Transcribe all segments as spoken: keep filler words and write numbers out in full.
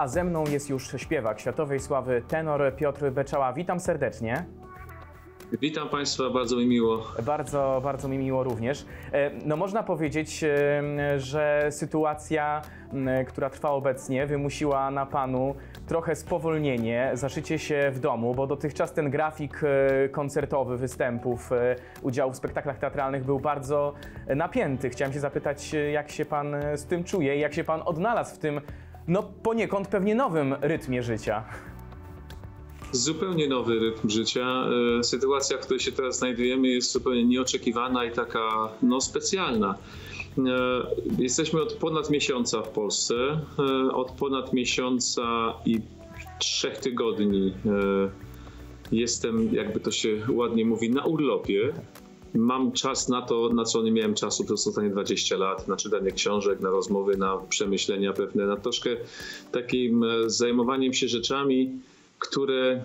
a ze mną jest już śpiewak światowej sławy, tenor Piotr Beczała. Witam serdecznie. Witam Państwa, bardzo mi miło. Bardzo, bardzo mi miło również. No można powiedzieć, że sytuacja, która trwa obecnie, wymusiła na Panu trochę spowolnienie, zaszycie się w domu, bo dotychczas ten grafik koncertowy występów, udziału w spektaklach teatralnych był bardzo napięty. Chciałem się zapytać, jak się Pan z tym czuje i jak się Pan odnalazł w tym, no poniekąd pewnie nowym rytmie życia. Zupełnie nowy rytm życia. Sytuacja, w której się teraz znajdujemy, jest zupełnie nieoczekiwana i taka no, specjalna. Jesteśmy od ponad miesiąca w Polsce. Od ponad miesiąca i trzech tygodni jestem, jakby to się ładnie mówi, na urlopie. Mam czas na to, na co nie miałem czasu przez ostatnie dwadzieścia lat, na czytanie książek, na rozmowy, na przemyślenia pewne, na troszkę takim zajmowaniem się rzeczami, które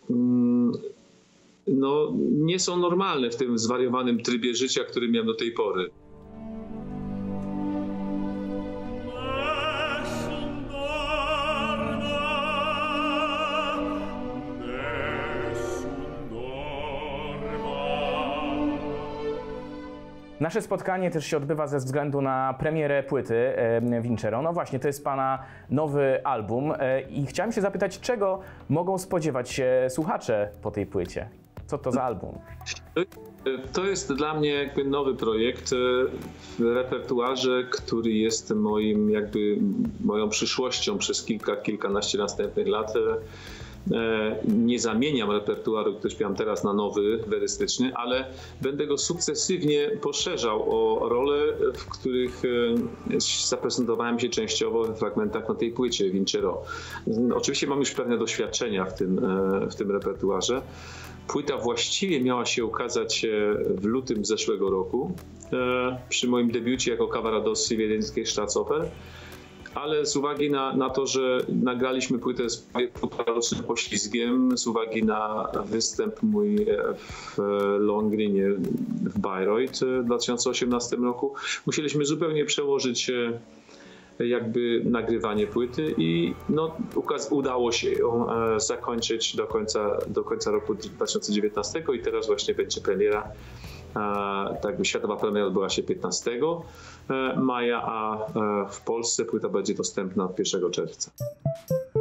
no, nie są normalne w tym zwariowanym trybie życia, który miałem do tej pory. Nasze spotkanie też się odbywa ze względu na premierę płyty Vincero. No właśnie, to jest Pana nowy album i chciałem się zapytać, czego mogą spodziewać się słuchacze po tej płycie? Co to za album? To jest dla mnie jakby nowy projekt w repertuarze, który jest moim, jakby moją przyszłością przez kilka, kilkanaście następnych lat. Nie zamieniam repertuaru, który śpiewam teraz, na nowy, werystyczny, ale będę go sukcesywnie poszerzał o role, w których zaprezentowałem się częściowo w fragmentach na tej płycie Vincero. Oczywiście mam już pewne doświadczenia w tym, w tym repertuarze. Płyta właściwie miała się ukazać w lutym zeszłego roku przy moim debiucie jako Cavaradossi wiedeńskiej Staatsoper. Ale z uwagi na, na to, że nagraliśmy płytę z paradocznym poślizgiem, z uwagi na występ mój w Lohengrinie w Bayreuth w dwa tysiące osiemnastym roku, musieliśmy zupełnie przełożyć jakby nagrywanie płyty i no, udało się ją zakończyć do końca, do końca roku dwa tysiące dziewiętnastego i teraz właśnie będzie premiera. Tak, światowa premiera odbyła się piętnastego maja, a w Polsce płyta będzie dostępna od pierwszego czerwca.